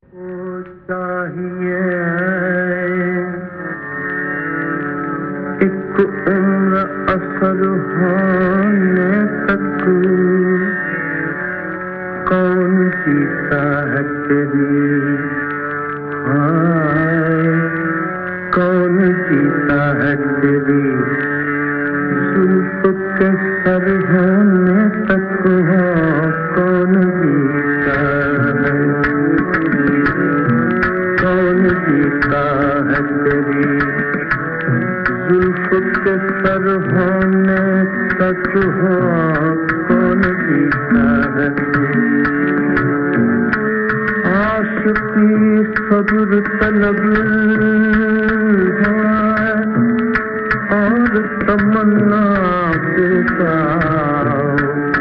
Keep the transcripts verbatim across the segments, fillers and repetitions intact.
चाहिए एक उम्र असर होने तक कौन जीता है तेरी, हाय कौन जीता है तेरी जुल्फ के सर होने तक हो, कौन जीता है, कौन जीता है तेरी जुल्फ के सर होने तक हो, कौन जीता है आशिकी सब्र तलब है और तमन्ना बेकार,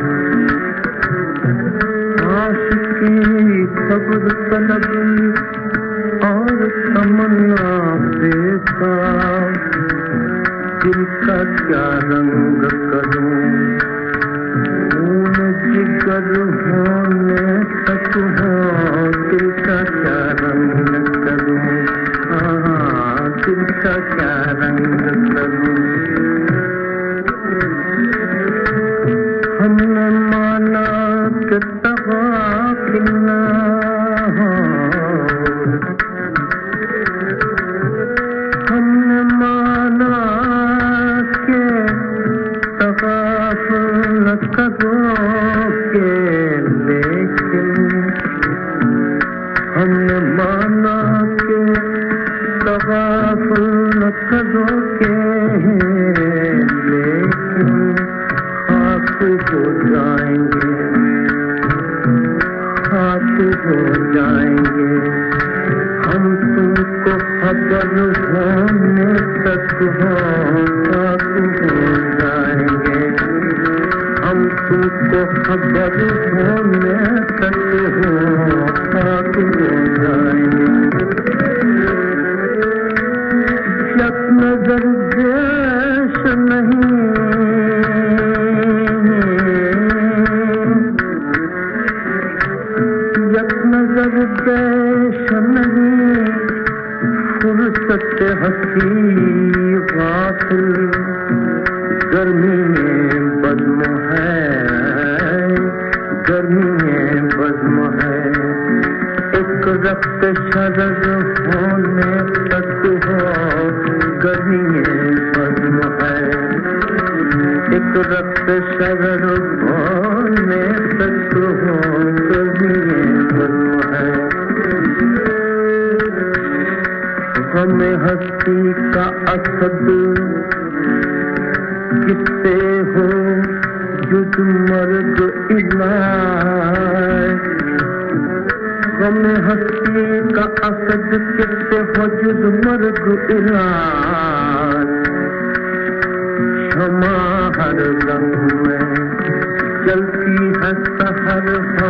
आशिकी सब्र तलब और तमन्ना बेकार, दिल का क्या रंग करूं खून जिगर होने तक हो, दिल का क्या रंग करूं, हाँ दिल का क्या रंग करूं। हमने माना कि तग़ाफ़िल ना हो, हमने माना कि तग़ाफ़ुल न करोगे, लेकिन हमने माना कि तग़ाफ़ुल न करोगे, लेकिन खाक हो जाएंगे, खाक हो जाएंगे हम तुमको खबर होने तक हो, खाक हो जाएंगे हम तुमको खबर होने तक हो, खाक हो जाएंगे। जब नजर देश नहीं, जब नजर देश नहीं, फुर्सत हंसी गाफिल, गर्मी में बज़्म है, गर्मी में बज़्म है, एक रक्त शरर होने तक हो, गर्मी में बज़्म है, एक रक्त शरर होने तक हो, गर्मी में बज़्म है। गम हस्ती का असद किससे हो जुद मर्ग इलाज, गम हस्ती का असद किससे हो जुद मर्ग इलाज, क्षमा हर गम में चलती है सहर